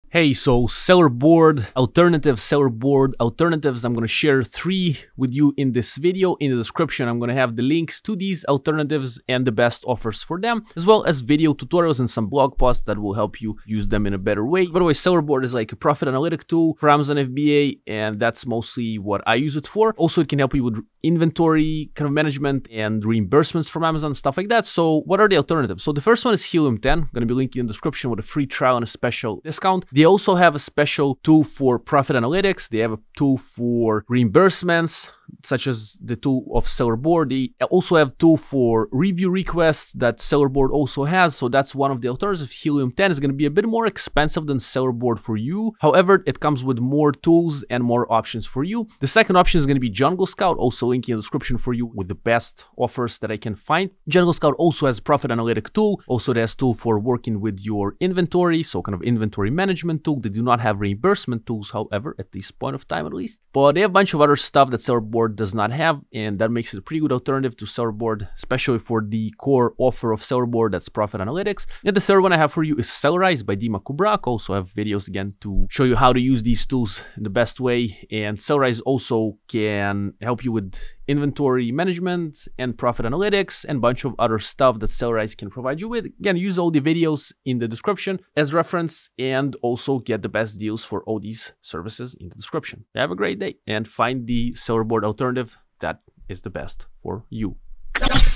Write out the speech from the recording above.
Hey, so Sellerboard alternatives. I'm going to share 3 with you in this video. In the description, I'm going to have the links to these alternatives and the best offers for them, as well as video tutorials and some blog posts that will help you use them in a better way. By the way, Sellerboard is like a profit analytic tool for Amazon FBA, and that's mostly what I use it for. Also, it can help you with inventory kind of management and reimbursements from Amazon, stuff like that. So what are the alternatives? So the first one is Helium 10. I'm going to be linking in the description with a free trial and a special discount. They also have a special tool for profit analytics. They have a tool for reimbursements, such as the tool of Sellerboard. They also have a tool for review requests that Sellerboard also has. So that's one of the alternatives. Helium 10 is going to be a bit more expensive than Sellerboard for you. However, it comes with more tools and more options for you. The second option is going to be Jungle Scout, also linking in the description for you with the best offers that I can find. Jungle Scout also has a profit analytic tool. Also, there's a tool for working with your inventory, so kind of inventory management tool. They do not have reimbursement tools, however, at this point of time at least. But they have a bunch of other stuff that Sellerboard does not have, and that makes it a pretty good alternative to Sellerboard, especially for the core offer of Sellerboard, that's profit analytics. And the third one I have for you is Sellerize by Dima Kubrak. Also have videos again to show you how to use these tools in the best way. And Sellerize also can help you with inventory management and profit analytics and a bunch of other stuff that Sellerize can provide you with. Again, use all the videos in the description as reference, and also get the best deals for all these services in the description. Have a great day and find the Sellerboard alternative that is the best for you.